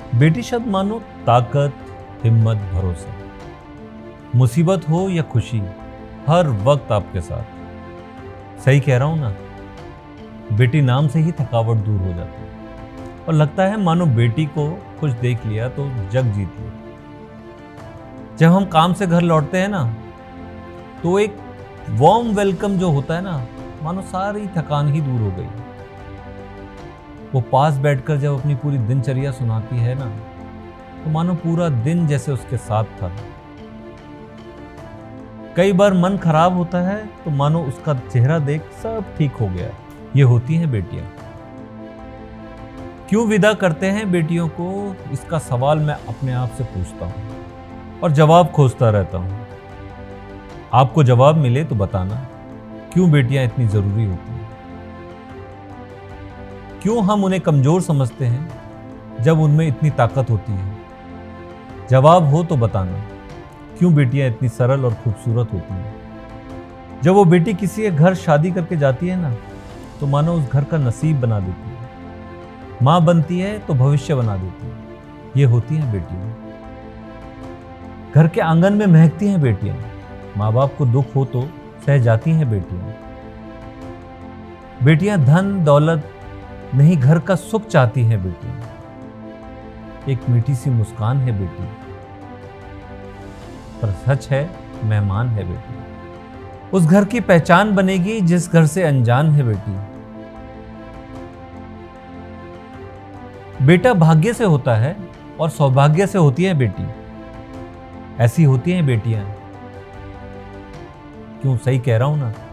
बेटी शब्द मानो ताकत, हिम्मत, भरोसा। मुसीबत हो या खुशी, हर वक्त आपके साथ। सही कह रहा हूं ना? बेटी नाम से ही थकावट दूर हो जाती है और लगता है मानो बेटी को कुछ देख लिया तो जग जीत लिया। जब हम काम से घर लौटते हैं ना, तो एक वार्म वेलकम जो होता है ना, मानो सारी थकान ही दूर हो गई। वो पास बैठकर जब अपनी पूरी दिनचर्या सुनाती है ना, तो मानो पूरा दिन जैसे उसके साथ था। कई बार मन खराब होता है तो मानो उसका चेहरा देख सब ठीक हो गया। ये होती हैं बेटियां। क्यों विदा करते हैं बेटियों को, इसका सवाल मैं अपने आप से पूछता हूं और जवाब खोजता रहता हूं। आपको जवाब मिले तो बताना, क्यों बेटियां इतनी जरूरी होती हैं? क्यों हम उन्हें कमजोर समझते हैं जब उनमें इतनी ताकत होती है? जवाब हो तो बताना, क्यों बेटियां इतनी सरल और खूबसूरत होती हैं? जब वो बेटी किसी के घर शादी करके जाती है ना, तो मानो उस घर का नसीब बना देती है। मां बनती है तो भविष्य बना देती है। ये होती हैं बेटियां। घर के आंगन में महकती हैं बेटियां। माँ बाप को दुख हो तो सह जाती हैं बेटियां। बेटियां धन दौलत नहीं, घर का सुख चाहती हैं बेटियां। एक मीठी सी मुस्कान है बेटी, पर सच है मेहमान है बेटी। उस घर की पहचान बनेगी जिस घर से अनजान है बेटी। बेटा भाग्य से होता है और सौभाग्य से होती है बेटी। ऐसी होती हैं बेटियां। क्यों? सही कह रहा हूं ना?